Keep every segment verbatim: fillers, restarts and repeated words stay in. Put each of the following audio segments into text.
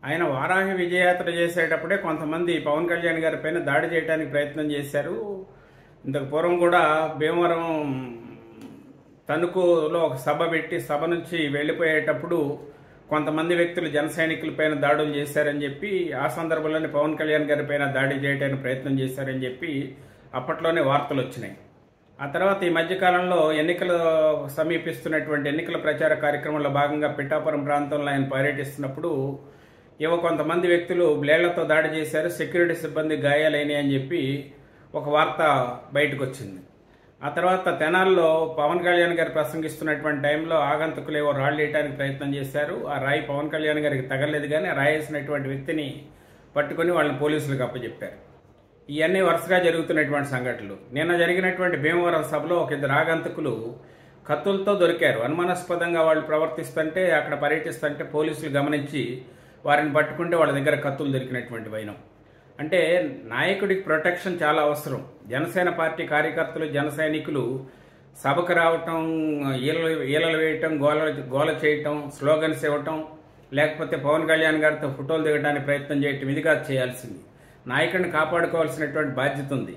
ఆయన వారాహి విజయయాత్ర చేసేటప్పుడే కొంతమంది పవన్ కళ్యాణ్ గారి పైన దాడి చేయడానికి ప్రయత్నం చేశారు. ఇంతకు పూర్వం కూడా భీమవరం తణుకులో ఒక సభ పెట్టి సభ నుంచి వెళ్ళిపోయేటప్పుడు కొంతమంది వ్యక్తులు జన సైనికులపైన దాడులు చేశారని చెప్పి, ఆ సందర్భంలోనే పవన్ కళ్యాణ్ గారి పైన దాడి చేయడానికి ప్రయత్నం చేశారని చెప్పి అప్పట్లోనే వార్తలు వచ్చినాయి. ఆ తర్వాత ఈ మధ్యకాలంలో ఎన్నికలు సమీపిస్తున్నటువంటి ఎన్నికల ప్రచార కార్యక్రమంలో భాగంగా పిఠాపురం ప్రాంతంలో ఆయన పర్యటిస్తున్నప్పుడు ఏవో కొంతమంది వ్యక్తులు బ్లేడ్లతో దాడి చేశారు, సెక్యూరిటీ సిబ్బంది గాయాలైనాయి అని చెప్పి ఒక వార్త బయటకు వచ్చింది. ఆ తర్వాత తెనాల్లో పవన్ కళ్యాణ్ గారు ప్రసంగిస్తున్నటువంటి టైంలో ఆగంతకులు ఏవో రాళ్ళు వేయడానికి ప్రయత్నం చేశారు. ఆ రాయి పవన్ కళ్యాణ్ గారికి తగలలేదు, కానీ ఆ రాయి వేసినటువంటి వ్యక్తిని పట్టుకుని వాళ్ళని పోలీసులకు అప్పచెప్పారు. ఇవన్నీ వరుసగా జరుగుతున్నటువంటి సంఘటనలు. నిన్న జరిగినటువంటి భీమవరం సభలో ఒక ఇద్దరు ఆగంతకులు కత్తులతో దొరికారు. అనుమానాస్పదంగా వాళ్ళు ప్రవర్తిస్తుంటే, అక్కడ పర్యటిస్తుంటే పోలీసులు గమనించి వారిని పట్టుకుంటే వాళ్ళ దగ్గర కత్తులు దొరికినటువంటి వైనం. అంటే నాయకుడికి ప్రొటెక్షన్ చాలా అవసరం. జనసేన పార్టీ కార్యకర్తలు, జన సైనికులు సభకు రావటం, ఈలలు ఈలలు వేయటం, గోల గోల చేయటం, స్లోగన్స్ ఇవ్వటం, లేకపోతే పవన్ కళ్యాణ్ గారితో ఫోటోలు దిగడానికి ప్రయత్నం చేయటం, ఇదిగా చేయాల్సింది. నాయకుడిని కాపాడుకోవాల్సినటువంటి బాధ్యత ఉంది.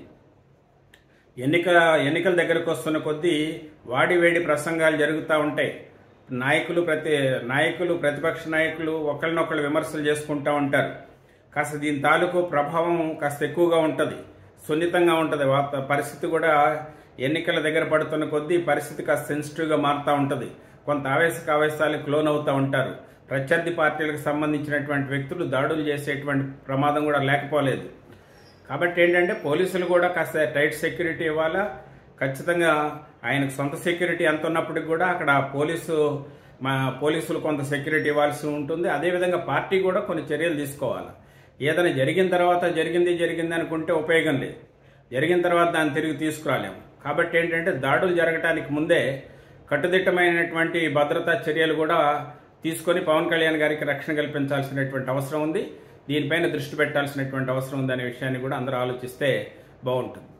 ఎన్నిక ఎన్నికల దగ్గరకు వస్తున్న కొద్దీ వాడి వేడి ప్రసంగాలు జరుగుతూ ఉంటాయి. నాయకులు ప్రతి నాయకులు ప్రతిపక్ష నాయకులు ఒకరినొకరు విమర్శలు చేసుకుంటూ ఉంటారు. కాస్త దీని తాలూకు ప్రభావం కాస్త ఎక్కువగా ఉంటుంది, సున్నితంగా ఉంటుంది. పరిస్థితి కూడా ఎన్నికల దగ్గర పడుతున్న కొద్దీ పరిస్థితి కాస్త సెన్సిటివ్గా మారుతూ ఉంటుంది. కొంత ఆవేశక ఆవేశాలకు లోన్ అవుతూ ఉంటారు. ప్రత్యర్థి పార్టీలకు సంబంధించినటువంటి వ్యక్తులు దాడులు చేసేటువంటి ప్రమాదం కూడా లేకపోలేదు. కాబట్టి ఏంటంటే పోలీసులు కూడా కాస్త టైట్ సెక్యూరిటీ ఇవ్వాలా. ఖచ్చితంగా ఆయనకు సొంత సెక్యూరిటీ ఎంత ఉన్నప్పటికీ కూడా అక్కడ పోలీసు మా పోలీసులు కొంత సెక్యూరిటీ ఇవ్వాల్సి ఉంటుంది. అదేవిధంగా పార్టీ కూడా కొన్ని చర్యలు తీసుకోవాలి. ఏదైనా జరిగిన తర్వాత జరిగింది జరిగింది అనుకుంటే ఉపయోగం లేదు, జరిగిన తర్వాత దాన్ని తిరిగి తీసుకురాలేము. కాబట్టి ఏంటంటే దాడులు జరగటానికి ముందే కట్టుదిట్టమైనటువంటి భద్రతా చర్యలు కూడా తీసుకొని పవన్ కళ్యాణ్ గారికి రక్షణ కల్పించాల్సినటువంటి అవసరం ఉంది. దీనిపైన దృష్టి పెట్టాల్సినటువంటి అవసరం ఉంది అనే విషయాన్ని కూడా అందరూ ఆలోచిస్తే బాగుంటుంది.